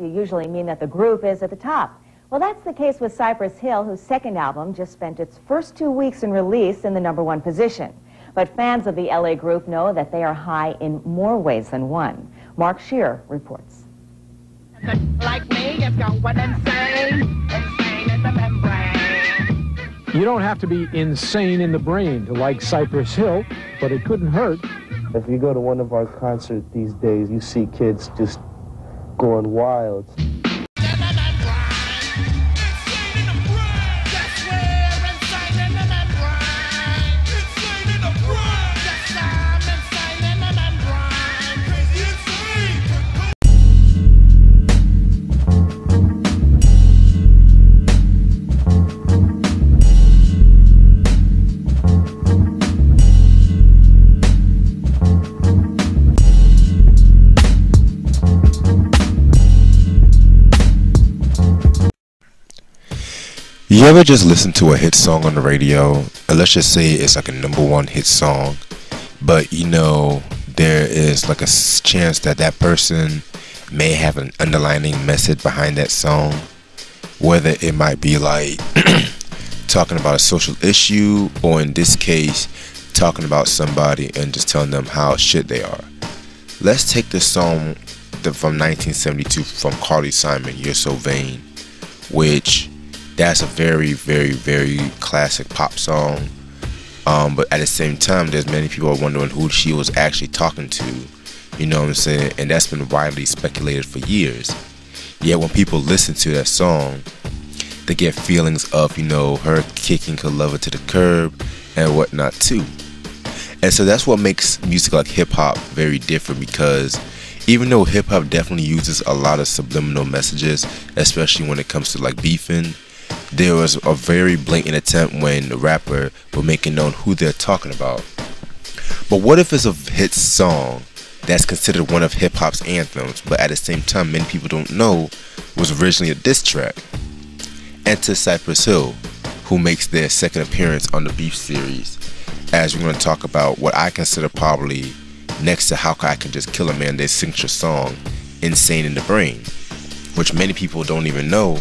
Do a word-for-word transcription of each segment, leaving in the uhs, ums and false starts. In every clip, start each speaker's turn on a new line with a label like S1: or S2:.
S1: you usually mean that the group is at the top. Well, that's the case with Cypress Hill, whose second album just spent its first two weeks in release in the number one position. But fans of the L A group know that they are high in more ways than one. Mark Shear reports.
S2: Like me, it's going insane, insane in the membrane.
S3: You don't have to be insane in the brain to like Cypress Hill, but it couldn't hurt.
S4: If you go to one of our concerts these days, you see kids just going wild.
S5: You ever just listen to a hit song on the radio, and let's just say it's like a number one hit song, but you know there is like a chance that that person may have an underlining message behind that song, whether it might be like talking about a social issue, or in this case talking about somebody and just telling them how shit they are. Let's take this song from nineteen seventy-two from Carly Simon, You're So Vain, which that's a very, very, very classic pop song. Um, but at the same time, there's many people are wondering who she was actually talking to. You know what I'm saying? And that's been widely speculated for years. Yet when people listen to that song, they get feelings of, you know, her kicking her lover to the curb and whatnot too. And so that's what makes music like hip-hop very different, because even though hip-hop definitely uses a lot of subliminal messages, especially when it comes to like beefing, there was a very blatant attempt when the rapper will make it known who they're talking about. But what if it's a hit song that's considered one of hip-hop's anthems, but at the same time many people don't know was originally a diss track? Enter Cypress Hill, who makes their second appearance on the Beef series, as we're going to talk about what I consider probably next to How I Can Just Kill a Man, their signature song, Insane in the Brain, which many people don't even know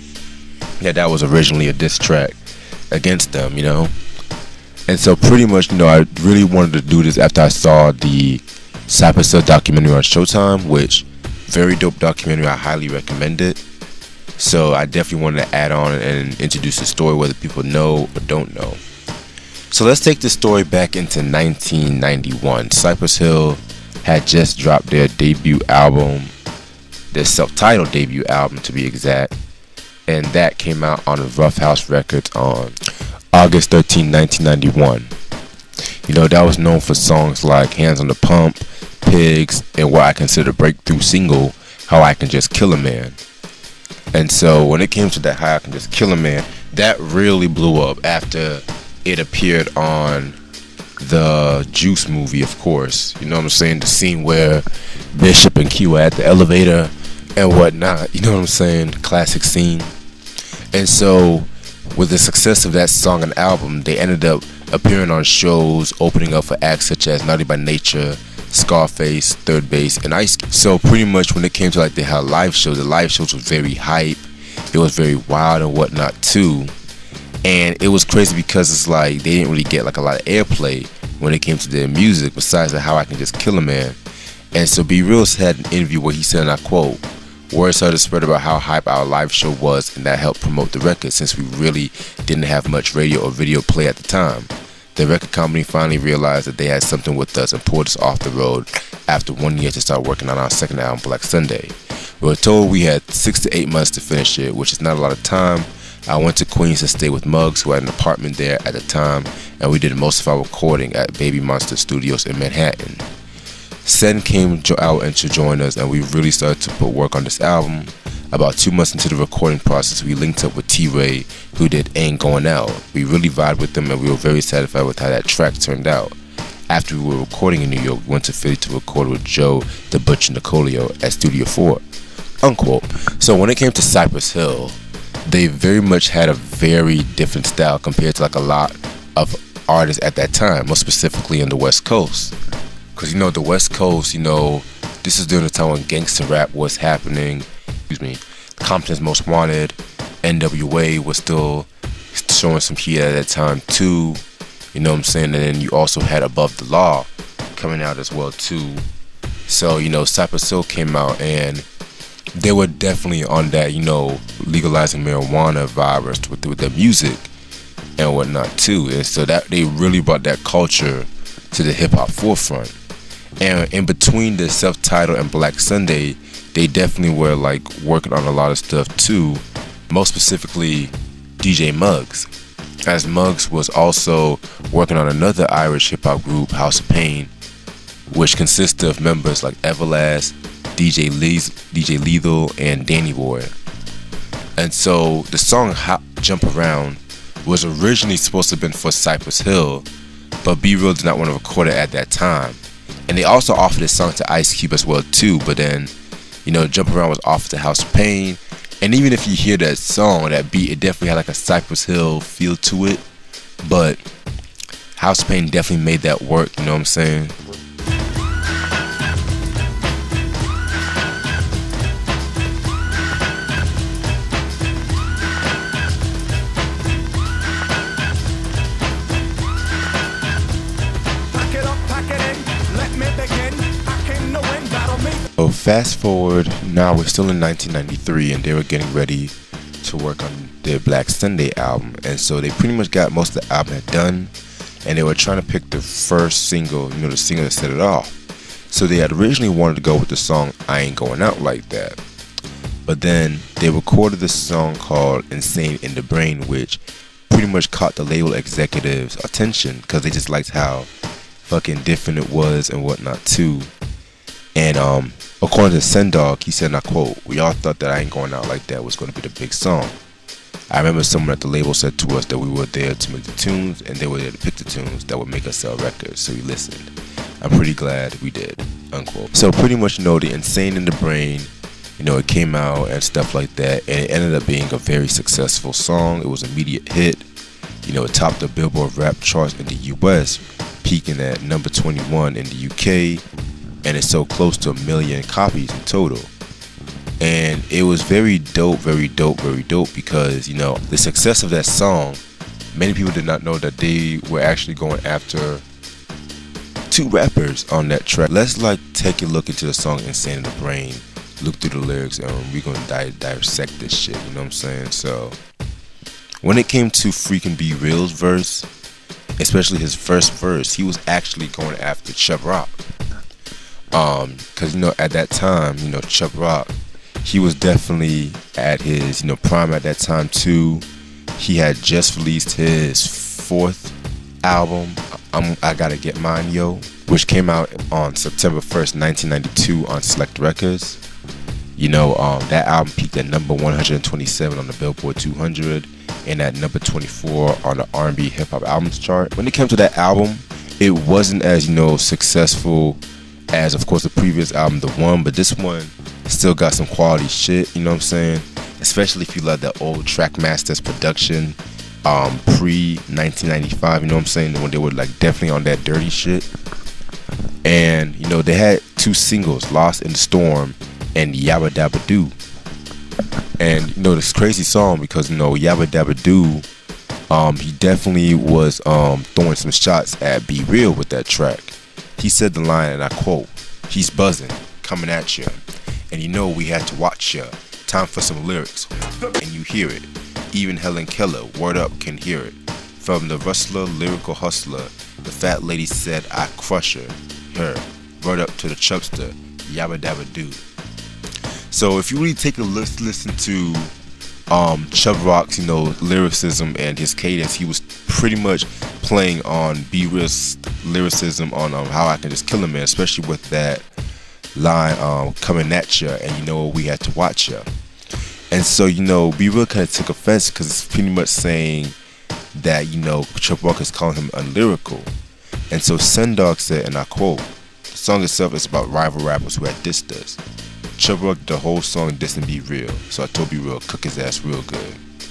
S5: that that was originally a diss track against them, you know. And so pretty much, you know, I really wanted to do this after I saw the Cypress Hill documentary on Showtime, which very dope documentary, I highly recommend it. So I definitely wanted to add on and introduce the story, whether people know or don't know. So let's take the story back into nineteen ninety-one. Cypress Hill had just dropped their debut album, their self-titled debut album to be exact, and that came out on Rough House Records on August thirteenth, nineteen ninety-one. You know, that was known for songs like Hands on the Pump, Pigs, and what I consider a breakthrough single, How I Can Just Kill a Man. And so when it came to that How I Can Just Kill a Man, that really blew up after it appeared on the Juice movie, of course. You know what I'm saying? The scene where Bishop and Q are at the elevator and whatnot. You know what I'm saying? Classic scene. And so with the success of that song and album, they ended up appearing on shows, opening up for acts such as Naughty by Nature, Scarface, Third Base, and Ice Cube. So pretty much when it came to like they had live shows, the live shows was very hype. It was very wild and whatnot too. And it was crazy because it's like they didn't really get like a lot of airplay when it came to their music, besides the How I Can Just Kill a Man. And so Be Real had an interview where he said, and I quote, "Word started to spread about how hype our live show was, and that helped promote the record since we really didn't have much radio or video play at the time. The record company finally realized that they had something with us and pulled us off the road after one year to start working on our second album, Black Sunday. We were told we had six to eight months to finish it, which is not a lot of time. I went to Queens to stay with Muggs, who had an apartment there at the time, and we did most of our recording at Baby Monster Studios in Manhattan. Sen came out and to join us, and we really started to put work on this album. About two months into the recording process, we linked up with T-Ray, who did Ain't Going Out. We really vibed with them, and we were very satisfied with how that track turned out. After we were recording in New York, we went to Philly to record with Joe the Butcher Nicolio at Studio four." Unquote. So when it came to Cypress Hill, they very much had a very different style compared to like a lot of artists at that time, more specifically in the West Coast. Because, you know, the West Coast, you know, this is during the time when gangster rap was happening, excuse me, Compton's Most Wanted, N W A was still showing some heat at that time too. You know what I'm saying? And then you also had Above the Law coming out as well too. So, you know, Cypress Hill came out and they were definitely on that, you know, legalizing marijuana virus with, with their music and whatnot too. And so that they really brought that culture to the hip hop forefront. And in between the self-titled and Black Sunday, they definitely were like working on a lot of stuff too. Most specifically, D J Muggs, as Muggs was also working on another Irish hip hop group, House of Pain, which consists of members like Everlast, D J Lees, D J Lethal, and Danny Boy. And so the song Hop, Jump Around was originally supposed to have been for Cypress Hill, but B Real did not want to record it at that time. And they also offered this song to Ice Cube as well too, but then, you know, Jump Around was offered to House of Pain. And even if you hear that song, that beat, it definitely had like a Cypress Hill feel to it. But House of Pain definitely made that work, you know what I'm saying? So fast forward, now we're still in nineteen ninety-three and they were getting ready to work on their Black Sunday album. And so they pretty much got most of the album done and they were trying to pick the first single, you know, the single that set it off. So they had originally wanted to go with the song I Ain't Going Out Like That. But then they recorded this song called Insane in the Brain, which pretty much caught the label executives' attention because they just liked how fucking different it was and whatnot too. And um, according to Sendog, he said, and I quote, "We all thought that I Ain't Going Out Like That was going to be the big song. I remember someone at the label said to us that we were there to make the tunes and they were there to pick the tunes that would make us sell records, so we listened. I'm pretty glad we did," unquote. So pretty much, you know, the Insane in the Brain, you know, it came out and stuff like that, and it ended up being a very successful song. It was an immediate hit. You know, it topped the Billboard rap charts in the U S, peaking at number twenty-one in the U K, and it's so close to a million copies in total. And it was very dope, very dope, very dope because, you know, the success of that song, many people did not know that they were actually going after two rappers on that track. Let's like take a look into the song Insane in the Brain, look through the lyrics, and we're gonna di dissect this shit, you know what I'm saying? So when it came to freaking B Real's verse, especially his first verse, he was actually going after Chubb Rock. Um, cause you know, at that time, you know, Chubb Rock, he was definitely at his, you know, prime at that time too. He had just released his fourth album, I'm, I Gotta Get Mine, Yo, which came out on September first, nineteen ninety-two on Select Records. You know, um, that album peaked at number one hundred twenty-seven on the Billboard two hundred and at number twenty-four on the R and B Hip Hop Albums chart. When it came to that album, it wasn't as, you know, successful as, of course, the previous album, The One, but this one still got some quality shit, you know what I'm saying? Especially if you love the old Trackmasters production, um, pre nineteen ninety-five, you know what I'm saying? When they were like definitely on that dirty shit. And, you know, they had two singles, Lost in the Storm and Yabba Dabba Doo. And, you know, this crazy song because, you know, Yabba Dabba Doo, um, he definitely was um, throwing some shots at B Real with that track. He said the line, and I quote, "He's buzzing, coming at you, and you know we had to watch ya. Time for some lyrics, and you hear it. Even Helen Keller, word up, can hear it. From the rustler, lyrical hustler, the fat lady said I crush her, her. Word up to the chubster, Yabba Dabba Doo." So if you really take a listen, listen to um, Chubb Rock's, you know, lyricism and his cadence, he was pretty much playing on B Real's lyricism on um, How I Can Just Kill a Man, especially with that line, um, "coming at ya, and you know we had to watch ya." And so, you know, B Real kind of took offense because it's pretty much saying that, you know, Chubb Rock is calling him unlyrical. And so Sendog said, and I quote, "The song itself is about rival rappers who had dissed us. Chubb Rock did the whole song dissing B Real, so I told B Real cook his ass real good."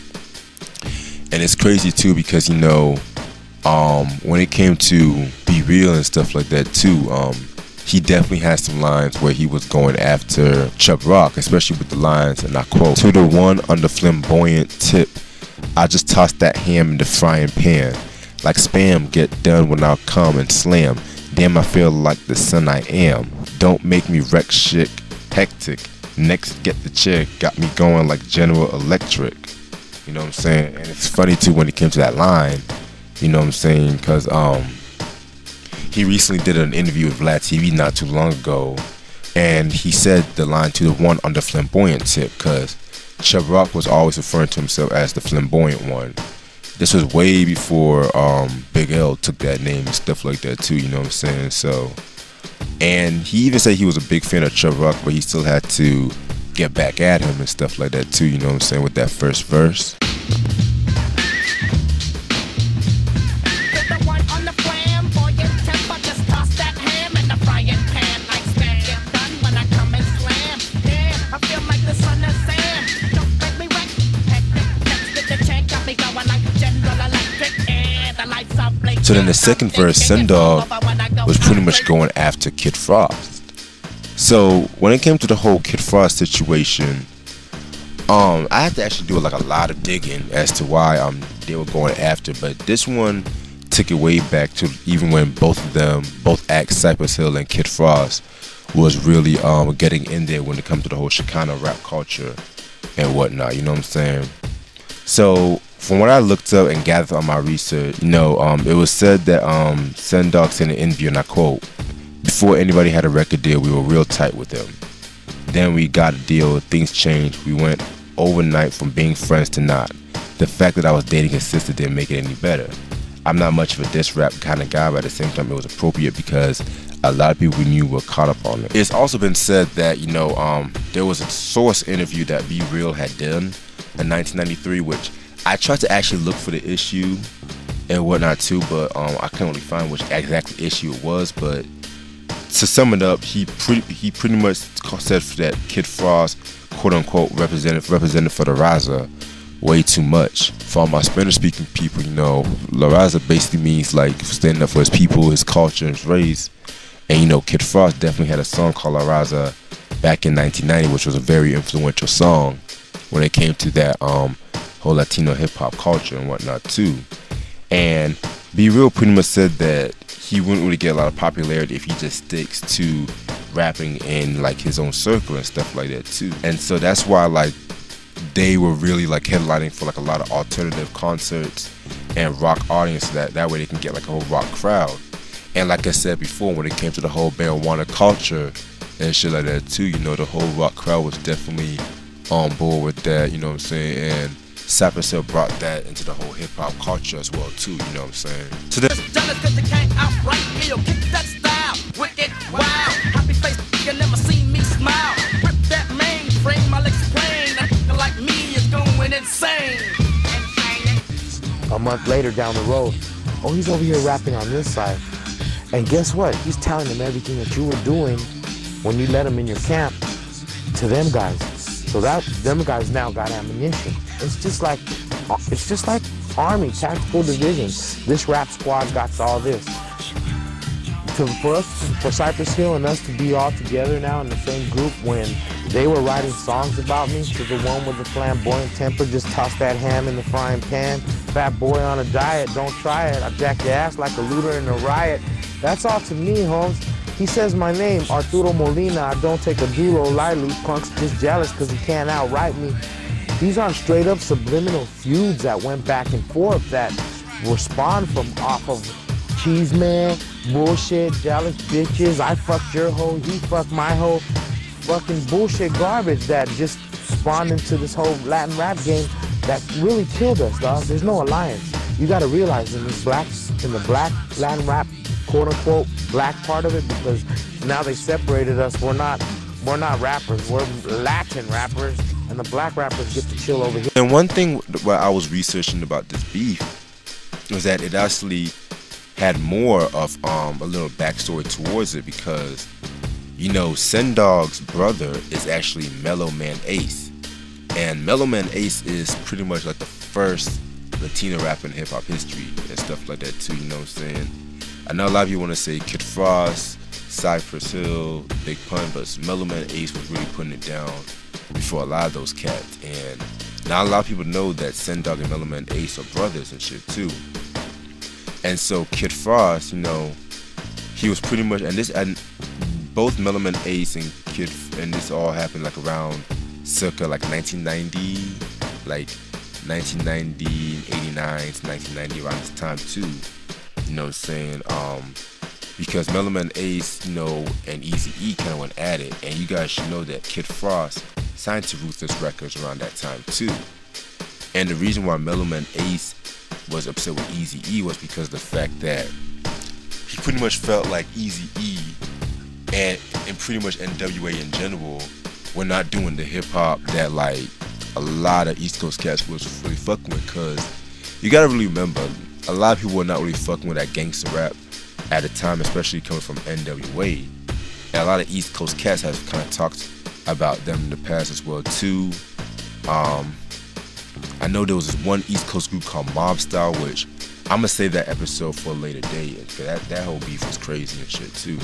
S5: And it's crazy too because, you know, um, when it came to B Real and stuff like that too, um, he definitely had some lines where he was going after Chubb Rock, especially with the lines, and I quote, "To the one on the flamboyant tip, I just toss that ham in the frying pan. Like spam, get done when I come and slam. Damn, I feel like the son I am. Don't make me wreck shit, hectic. Next, get the chick, got me going like General Electric." You know what I'm saying? And it's funny too when it came to that line, you know what I'm saying? Because um, he recently did an interview with Vlad T V not too long ago, and he said the line "to the one on the flamboyant tip" because Chubb Rock was always referring to himself as the flamboyant one. This was way before um, Big L took that name and stuff like that too, you know what I'm saying? So, and he even said he was a big fan of Chubb Rock, but he still had to get back at him and stuff like that too, you know what I'm saying, with that first verse. So then the second verse, Sendog, was pretty much going after Kid Frost. So when it came to the whole Kid Frost situation, um, I had to actually do like a lot of digging as to why um they were going after. But this one took it way back to even when both of them, both acts, Cypress Hill and Kid Frost, was really um getting in there when it comes to the whole Chicano rap culture and whatnot. You know what I'm saying? So from what I looked up and gathered on my research, you know, um, it was said that um, Sendog said in an interview, and I quote, "Before anybody had a record deal, we were real tight with them. Then we got a deal, things changed. We went overnight from being friends to not. The fact that I was dating his sister didn't make it any better. I'm not much of a diss rap kind of guy, but at the same time, it was appropriate because a lot of people we knew were caught up on it." It's also been said that, you know, um, there was a Source interview that Be Real had done in nineteen ninety-three, which I tried to actually look for the issue and whatnot too, but um, I couldn't really find which exactly issue it was. But to sum it up, he pretty he pretty much said that Kid Frost, quote unquote, represented represented for the Raza way too much. For all my Spanish speaking people, you know, La Raza basically means like standing up for his people, his culture, his race. And you know, Kid Frost definitely had a song called La Raza back in nineteen ninety, which was a very influential song when it came to that um. whole Latino hip-hop culture and whatnot too. And Be Real pretty much said that he wouldn't really get a lot of popularity if he just sticks to rapping in like his own circle and stuff like that too. And so that's why like they were really like headlining for like a lot of alternative concerts and rock audience, so that that way they can get like a whole rock crowd. And like I said before, when it came to the whole marijuana culture and shit like that too, you know, the whole rock crowd was definitely on board with that, you know what I'm saying? And Cypress Hill brought that into the whole hip-hop culture as well too, you know what I'm saying? So that
S6: a month later down the road, oh, he's over here rapping on this side. And guess what? He's telling them everything that you were doing when you let him in your camp to them guys. So that them guys now got ammunition. It's just like, it's just like Army, tactical division. This rap squad got all this. To, for us, for Cypress Hill and us to be all together now in the same group when they were writing songs about me, to the one with the flamboyant temper, just toss that ham in the frying pan, fat boy on a diet, don't try it, I jack your ass like a looter in a riot. That's all to me, Holmes. He says my name, Arturo Molina, I don't take a dulo lightly, punk's just jealous cause he can't outright me. These are straight up subliminal feuds that went back and forth that were spawned from off of cheese man, bullshit, jealous bitches, I fucked your hoe, he fucked my hoe, fucking bullshit garbage that just spawned into this whole Latin rap game that really killed us, dog. There's no alliance. You gotta realize in this black, in the black Latin rap, quote unquote, black part of it, because now they separated us. We're not, we're not rappers, we're Latin rappers, and the black rappers get to chill over here.
S5: And one thing while I was researching about this beef was that it actually had more of um, a little backstory towards it, because, you know, Sendog's brother is actually Mellow Man Ace. And Mellow Man Ace is pretty much like the first Latino rapper in hip-hop history and stuff like that too, you know what I'm saying? I know a lot of you want to say Kid Frost, Cypress Hill, Big Pun, but Mellow Man Ace was really putting it down before a lot of those cats. And not a lot of people know that Sen Dog and Mellow Man Ace are brothers and shit too. And so Kid Frost, you know, he was pretty much, and this, and both Mellow Man Ace and Kid, and this all happened like around circa like nineteen ninety, like nineteen ninety, eighty-nine to nineteen ninety, around this time too. You know what I'm saying? Um, because Mellow Man Ace, you know, and Eazy-E kind of went at it, and you guys should know that Kid Frost signed to Ruthless Records around that time too. And the reason why Mellow Man Ace was upset with Eazy-E was because of the fact that he pretty much felt like Eazy-E and, and pretty much N W A in general were not doing the hip-hop that like a lot of East Coast cats was really fucking with. Because you gotta really remember, a lot of people were not really fucking with that gangster rap at the time, especially coming from N W A. And a lot of East Coast cats have kind of talked about them in the past as well too. Um, I know there was this one East Coast group called Mob Style, which I'm gonna save that episode for a later date, because that, that whole beef was crazy and shit too.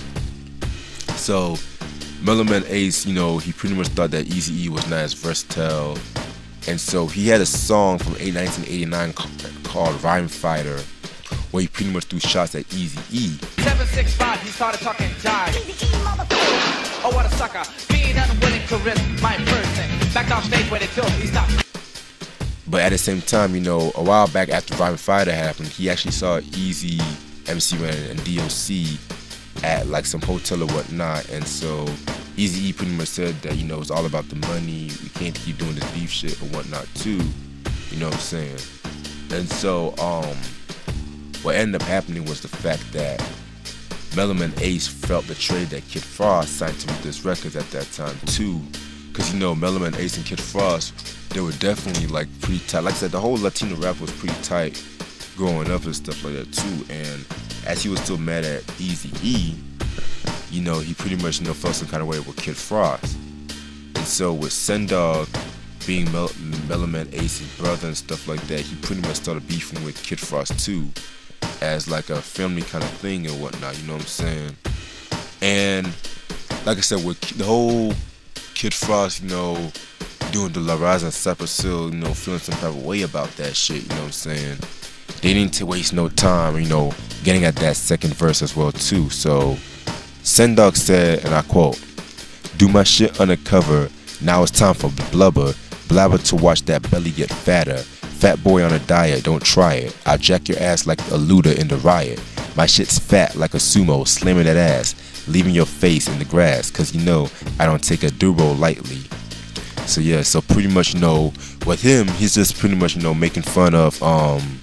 S5: So Mellow Man Ace, you know, he pretty much thought that Eazy-E was not as versatile, and so he had a song from nineteen eighty-nine called Rhyme Fighter, where he pretty much threw shots at Eazy-E.
S2: seven six five, he started talking jive. Oh, what a sucker. Being unwilling to risk my person. Back off stage where they killed, he stopped.
S5: But at the same time, you know, a while back after Rhyme Fighter happened, he actually saw Eazy, M C Ren, and D O C at like some hotel or whatnot, and so Eazy-E pretty much said that, you know, it's all about the money, we can't keep doing this beef shit or whatnot too, you know what I'm saying? And so um what ended up happening was the fact that Mellow Man Ace felt betrayed that Kid Frost signed to Ruthless Records at that time too, because, you know, Mellow Man Ace and Kid Frost, they were definitely like pretty tight. Like I said, the whole Latino rap was pretty tight growing up and stuff like that too. And as he was still mad at Eazy-E, you know, he pretty much, you know, felt some kind of way with Kid Frost. And so with Sen Dog being Mel Mellow Man Ace's brother and stuff like that, he pretty much started beefing with Kid Frost too, as like a family kind of thing and whatnot, you know what I'm saying? And like I said, with the whole Kid Frost, you know, doing the La Raza and Cypress Hill, you know, feeling some type of way about that shit, you know what I'm saying? They didn't waste no time, you know, getting at that second verse as well too. So Sen Dog said, and I quote, "Do my shit undercover, now it's time for blubber, blabber to watch that belly get fatter. Fat boy on a diet, don't try it. I'll jack your ass like a looter in the riot. My shit's fat like a sumo, slamming that ass, leaving your face in the grass, cause you know I don't take a duro lightly." So yeah, so pretty much, you know, with him, he's just pretty much, you know, making fun of um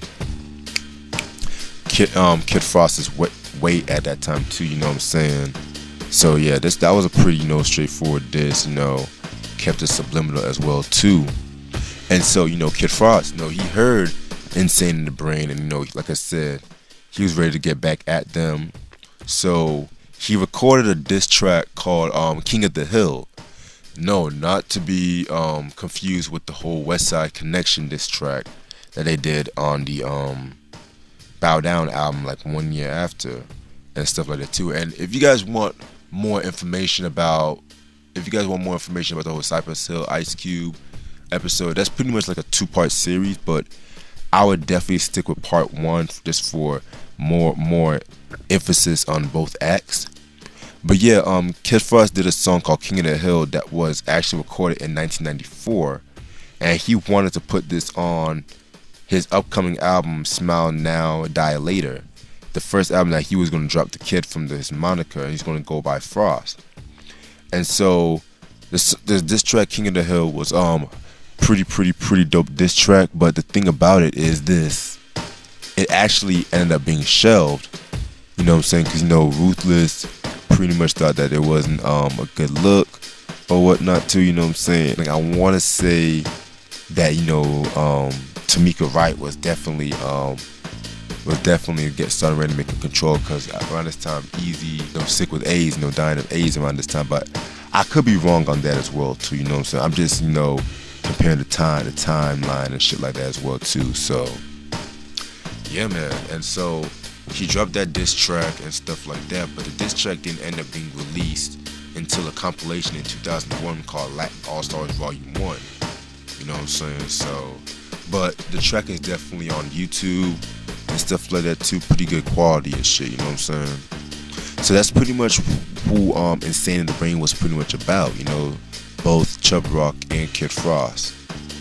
S5: Kid, um, Kid Frost's weight at that time too, you know what I'm saying? So yeah, this that was a pretty, you know, straightforward diss, you know, kept it subliminal as well too. And so, you know, Kid Frost, you know, he heard Insane in the Brain, and, you know, like I said, he was ready to get back at them. So he recorded a diss track called um, King of the Hill. No, not to be um, confused with the whole West Side Connection diss track that they did on the um, Bow Down album like one year after and stuff like that too. And if you guys want more information about, if you guys want more information about the whole Cypress Hill Ice Cube episode, that's pretty much like a two-part series, but I would definitely stick with part one just for more more emphasis on both acts. But yeah, um, Kid Frost did a song called King of the Hill that was actually recorded in nineteen ninety-four, and he wanted to put this on his upcoming album Smile Now, Die Later, the first album that he was going to drop the kid from the, his moniker, and he's going to go by Frost. And so this this diss track King of the Hill was um pretty pretty pretty dope diss track, but the thing about it is this, it actually ended up being shelved, you know what I'm saying, because, you know, Ruthless pretty much thought that it wasn't um a good look or whatnot too, you know what I'm saying. Like, I want to say that, you know, um Tamika Wright was definitely um was definitely get started ready to make a control, because around this time Eazy, you know, sick with AIDS, you know, dying of AIDS around this time. But I could be wrong on that as well too, you know what I'm saying. I'm just, you know, comparing the time the timeline and shit like that as well too. So yeah, man. And so he dropped that diss track and stuff like that, but the diss track didn't end up being released until a compilation in two thousand one called Latin All Stars Volume one. You know what I'm saying? So, but the track is definitely on YouTube and stuff like that too. Pretty good quality and shit, you know what I'm saying? So that's pretty much who um, Insane in the Brain was pretty much about, you know, both Chubb Rock and Kid Frost.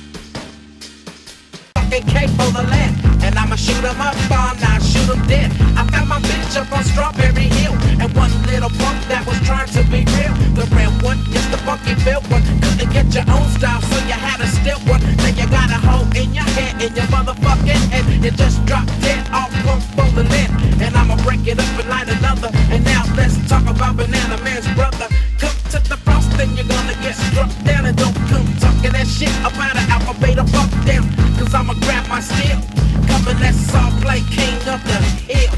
S2: Cape for the land, and I'ma shoot 'em up, all now shoot 'em dead. I found my bitch up on Strawberry Hill, and one little punk that was trying to be real. The red one is the funky built one. Couldn't get your own style, so you had to steal one. Then you got a hole in your head, in your motherfucking head. You just dropped dead off punk for the land, and I'ma break it up and light another. And now let's talk about Banana Man's brother. Come to the frost, then you're gonna get struck down, and don't come talking that shit about an alpha beta fuck down. Cause I'ma grab my steel, come and let's all play king of the hill.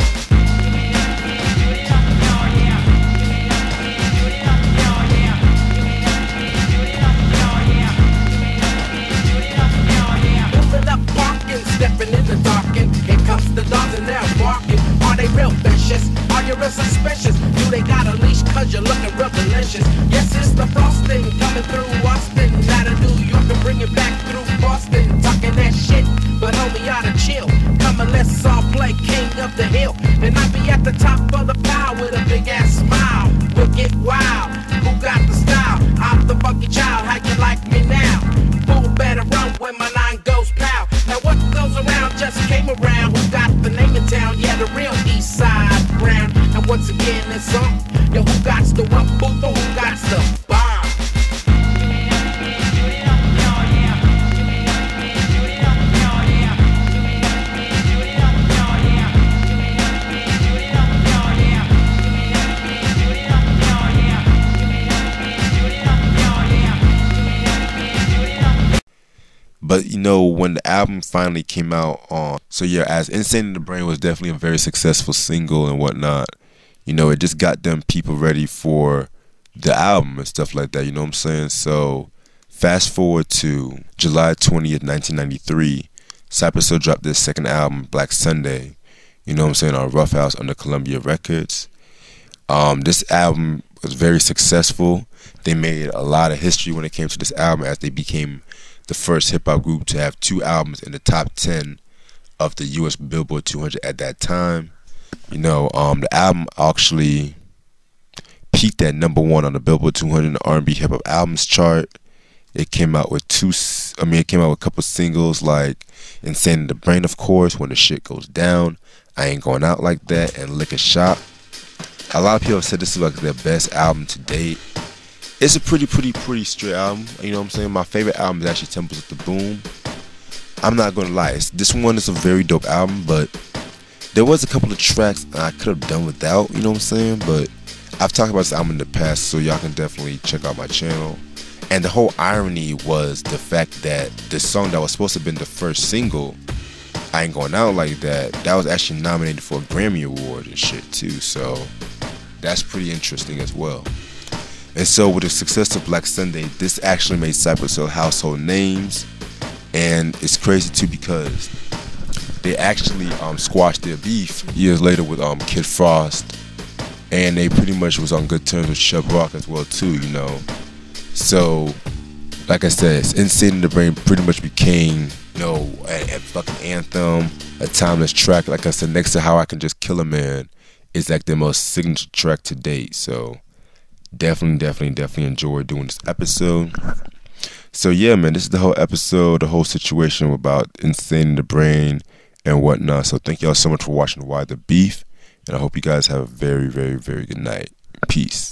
S2: Moving up, barking, stepping in the darkin'. Here comes the dogs and they're barking. Are they real vicious? Are you real suspicious? Do they got a leash cause you're looking real delicious? Yes, it's the frosting coming through Austin. Out of New York and bring it back through Boston. Talking that shit, but homie, you oughta chill. Come and let's all play king of the hill. And I be at the top of the pile with a big ass smile. Wicked wild, who got the style? I'm the funky child, how you like me now? Fool better run when my line goes pow. Now what goes around just came around. Who got the name in town? Yeah, the real East Side Brown. And once again it's on. Yo, who got the one booth or who got the bomb?
S5: But you know, when the album finally came out on, so yeah, as Insane in the Brain was definitely a very successful single and whatnot, you know, it just got them people ready for the album and stuff like that, you know what I'm saying? So fast forward to July twentieth, nineteen ninety-three, Cypress Hill dropped their second album, Black Sunday, you know what I'm saying, on Rough House under Columbia Records. Um, this album was very successful. They made a lot of history when it came to this album, as they became the first hip-hop group to have two albums in the top ten of the U S Billboard two hundred at that time. You know, um, the album actually peaked at number one on the Billboard two hundred R and B hip-hop albums chart. It came out with two, I mean, it came out with a couple singles like Insane in the Brain, of course, When the Shit Goes Down, I Ain't Going Out Like That, and Lick a Shot. A lot of people have said this is like their best album to date. It's a pretty, pretty, pretty straight album. You know what I'm saying? My favorite album is actually Temples of the Boom. I'm not gonna lie, it's, this one is a very dope album, but there was a couple of tracks I could have done without, you know what I'm saying? But I've talked about this album in the past, so y'all can definitely check out my channel. And the whole irony was the fact that the song that was supposed to have been the first single, I Ain't Going Out Like That, that was actually nominated for a Grammy Award and shit too, so that's pretty interesting as well. And so with the success of Black Sunday, this actually made Cypress Hill household names. And it's crazy too because they actually um, squashed their beef years later with um, Kid Frost. And they pretty much was on good terms with Chubb Rock as well too, you know. So, like I said, Insane in the Brain pretty much became, you know, a, a fucking anthem, a timeless track. Like I said, next to How I Can Just Kill a Man is like their most signature track to date. So definitely, definitely, definitely enjoyed doing this episode. So yeah, man, this is the whole episode, the whole situation about Insane in the Brain and whatnot. So thank y'all so much for watching Why the Beef, and I hope you guys have a very, very, very good night. Peace.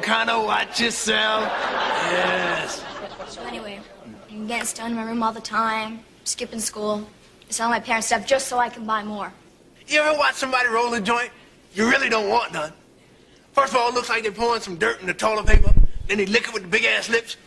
S7: kind of watch yourself. Yes.
S8: So anyway, I'm getting stoned in my room all the time, skipping school, selling my parents' stuff just so I can buy more.
S7: You ever watch somebody roll a joint? You really don't want none. First of all, it looks like they're pouring some dirt in the toilet paper. Then they lick it with the big-ass lips.